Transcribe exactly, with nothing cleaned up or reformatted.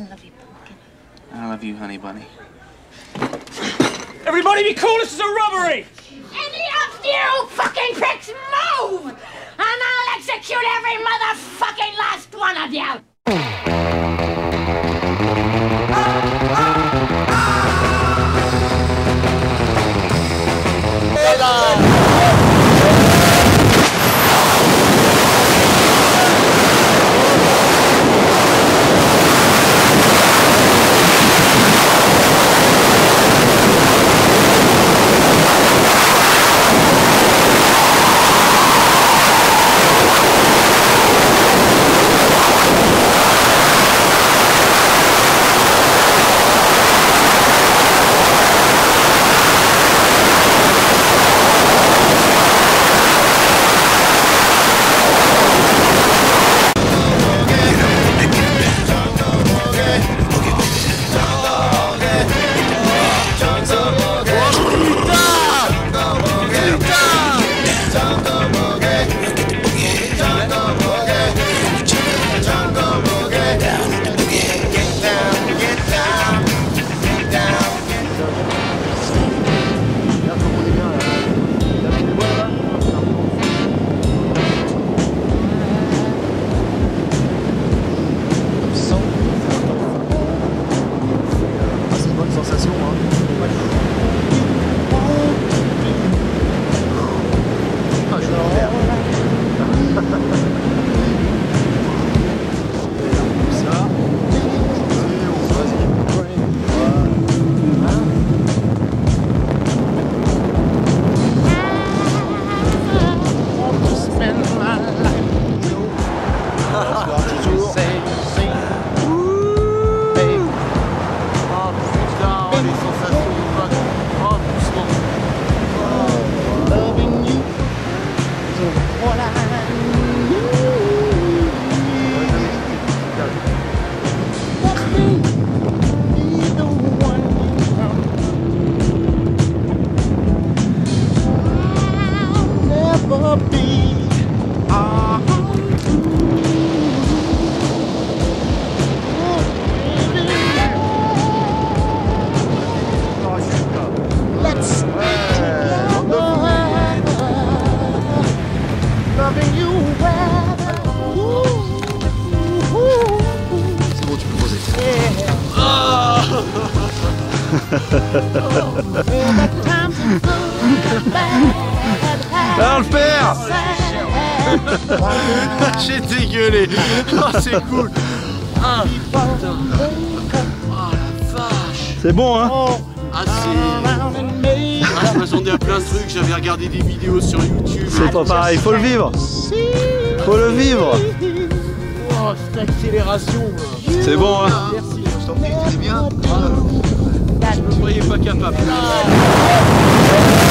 love you, pumpkin. I love you, honey bunny. Everybody be cool, this is a robbery! Any of you fucking pricks move! And I'll execute every motherfucking last one of you! Alors le père. J'ai dégueulé. Oh, c'est cool. Ah putain. Oh la vache. C'est bon hein. Ah c'est... Ah, je m'attendais à plein de trucs, j'avais regardé des vidéos sur YouTube. C'est pas pareil, faut le vivre. Faut le vivre. Oh, cette accélération. C'est bon hein. Merci, je t'en prie, c'est bien. Ah, je me croyais pas capable.